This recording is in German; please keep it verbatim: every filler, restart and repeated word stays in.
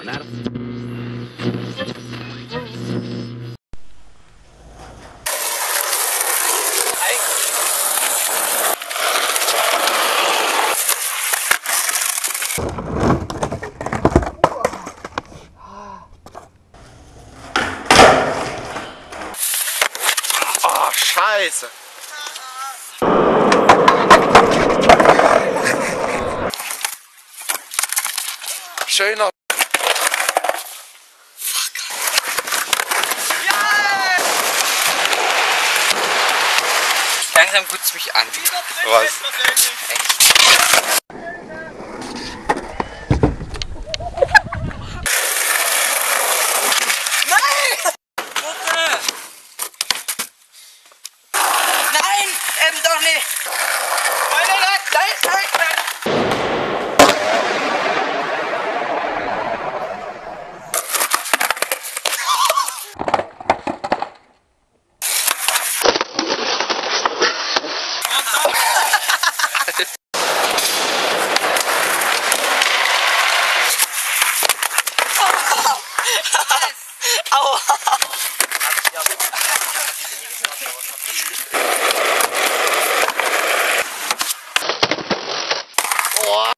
Start. Oh, Scheiße! Schöner. Langsam putzt mich an. Was? Nein! Bitte! Nein! Eben doch nicht! Nein, nein, nein, nein, nein, nein! Aua! Oh.